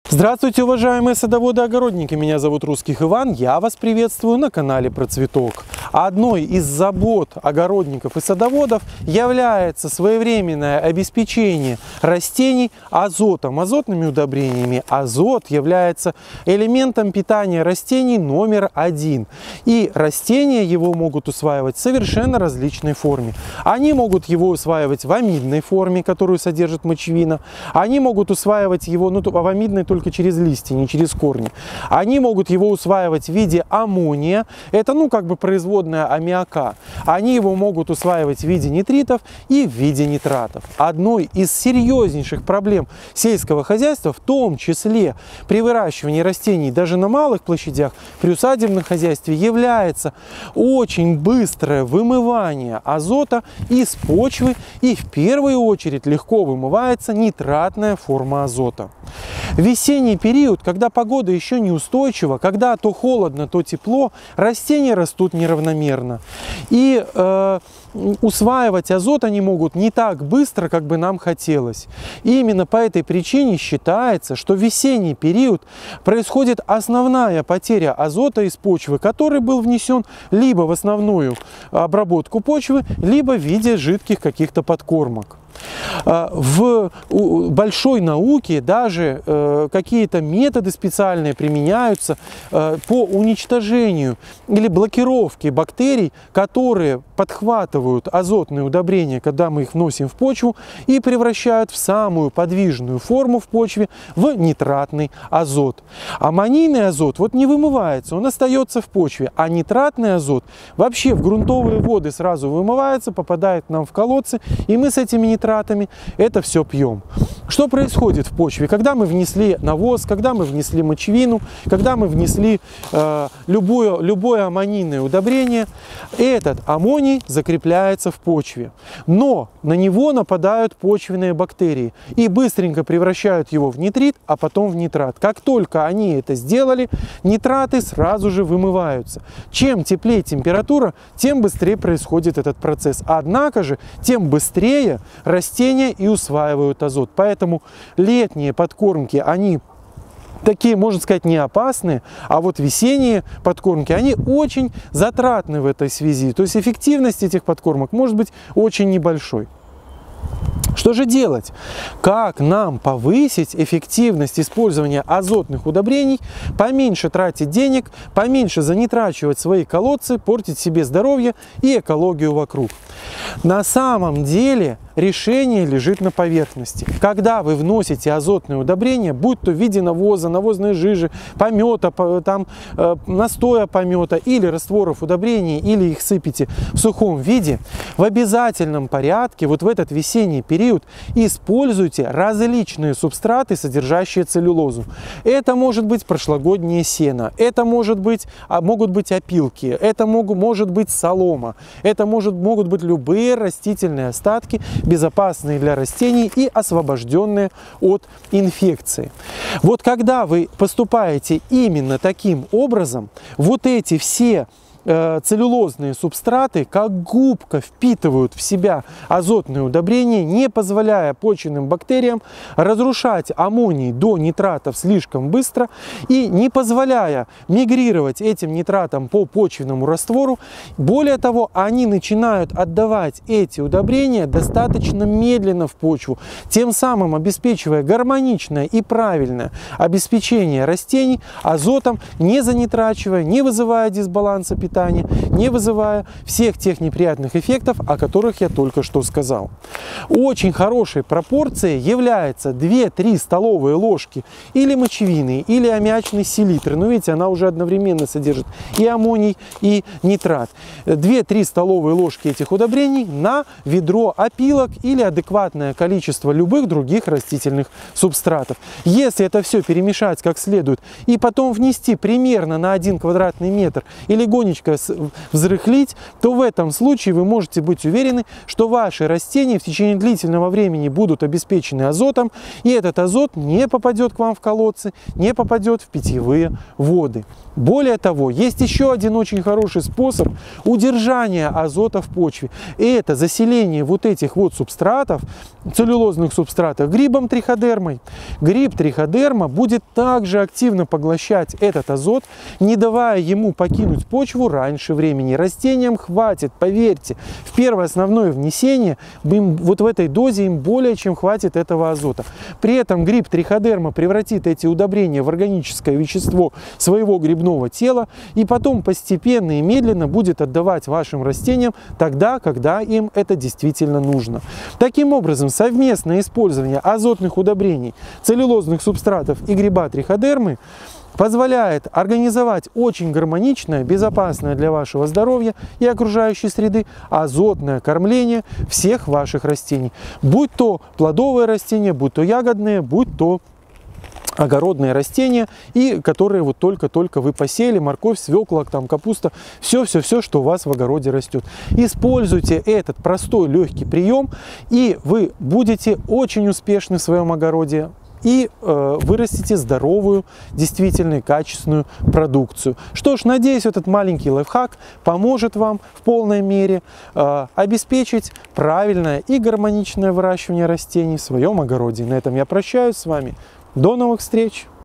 Здравствуйте, уважаемые садоводы-огородники! Меня зовут Русских Иван, я вас приветствую на канале Про Цветок. Одной из забот огородников и садоводов является своевременное обеспечение растений азотом, азотными удобрениями. Азот является элементом питания растений номер один. И растения его могут усваивать в совершенно различной форме. Они могут его усваивать в амидной форме, которую содержит мочевина. Они могут усваивать его, в амидной только через листья, не через корни. Они могут его усваивать в виде аммония, это производная аммиака. Они его могут усваивать в виде нитритов и в виде нитратов. Одной из серьезнейших проблем сельского хозяйства, в том числе при выращивании растений даже на малых площадях, при усадебном хозяйстве, является очень быстрое вымывание азота из почвы, и в первую очередь легко вымывается нитратная форма азота. В весенний период, когда погода еще неустойчива, когда то холодно, то тепло, растения растут неравномерно. И усваивать азот они могут не так быстро, как бы нам хотелось. И именно по этой причине считается, что в весенний период происходит основная потеря азота из почвы, который был внесен либо в основную обработку почвы, либо в виде жидких каких-то подкормок. В большой науке даже какие-то методы специальные применяются по уничтожению или блокировке бактерий, которые подхватывают азотные удобрения, когда мы их вносим в почву, и превращают в самую подвижную форму в почве в нитратный азот. Аммонийный азот не вымывается, он остается в почве, а нитратный азот вообще в грунтовые воды сразу вымывается, попадает к нам в колодцы, и мы с этими нитратами это все пьем. Что происходит в почве? Когда мы внесли навоз, когда мы внесли мочевину, когда мы внесли любое аммонийное удобрение, этот аммоний закрепляется в почве. Но на него нападают почвенные бактерии и быстренько превращают его в нитрит, а потом в нитрат. Как только они это сделали, нитраты сразу же вымываются. Чем теплее температура, тем быстрее происходит этот процесс. Однако же, тем быстрее растения и усваивают азот. Поэтому летние подкормки, они такие, можно сказать, не опасные, а весенние подкормки, они очень затратны в этой связи. То есть эффективность этих подкормок может быть очень небольшой. Что же делать? Как нам повысить эффективность использования азотных удобрений, поменьше тратить денег, поменьше занитрачивать свои колодцы, портить себе здоровье и экологию вокруг? На самом деле решение лежит на поверхности. Когда вы вносите азотные удобрения, будь то в виде навоза, навозной жижи, помета, настоя помета или растворов удобрений, или их сыпите в сухом виде, в обязательном порядке в этот весенний период используйте различные субстраты, содержащие целлюлозу. Это может быть прошлогоднее сено, это могут быть опилки, это может быть солома, это могут быть любые растительные остатки, безопасные для растений и освобожденные от инфекции. Когда вы поступаете именно таким образом, эти все целлюлозные субстраты как губка впитывают в себя азотные удобрения, не позволяя почвенным бактериям разрушать аммоний до нитратов слишком быстро и не позволяя мигрировать этим нитратам по почвенному раствору. Более того, они начинают отдавать эти удобрения достаточно медленно в почву, тем самым обеспечивая гармоничное и правильное обеспечение растений азотом, не занитрачивая, не вызывая дисбаланса питания, не вызывая всех тех неприятных эффектов, о которых я только что сказал. Очень хорошей пропорцией является 2-3 столовые ложки или мочевины, или аммиачной селитры. Но видите, она уже одновременно содержит и аммоний, и нитрат. 2-3 столовые ложки этих удобрений на ведро опилок или адекватное количество любых других растительных субстратов. Если это все перемешать как следует и потом внести примерно на 1 квадратный метр и легонечко немножечко взрыхлить, то в этом случае вы можете быть уверены, что ваши растения в течение длительного времени будут обеспечены азотом, и этот азот не попадет к вам в колодцы, не попадет в питьевые воды. Более того, есть еще один очень хороший способ удержания азота в почве. И это заселение вот этих вот субстратов, целлюлозных субстратов, грибом триходермой. Гриб триходерма будет также активно поглощать этот азот, не давая ему покинуть почву раньше времени. Растениям хватит, поверьте, в первое основное внесение, вот в этой дозе им более чем хватит этого азота. При этом гриб триходерма превратит эти удобрения в органическое вещество своего грибного тела и потом постепенно и медленно будет отдавать вашим растениям тогда, когда им это действительно нужно. Таким образом, совместное использование азотных удобрений, целлюлозных субстратов и гриба триходермы позволяет организовать очень гармоничное, безопасное для вашего здоровья и окружающей среды азотное кормление всех ваших растений. Будь то плодовые растения, будь то ягодные, будь то огородные растения, и которые вот только-только вы посеяли, морковь, свекла, там, капуста, все, что у вас в огороде растет. Используйте этот простой, легкий прием, и вы будете очень успешны в своем огороде и вырастите здоровую, действительно качественную продукцию. Что ж, надеюсь, этот маленький лайфхак поможет вам в полной мере обеспечить правильное и гармоничное выращивание растений в своем огороде. На этом я прощаюсь с вами. До новых встреч!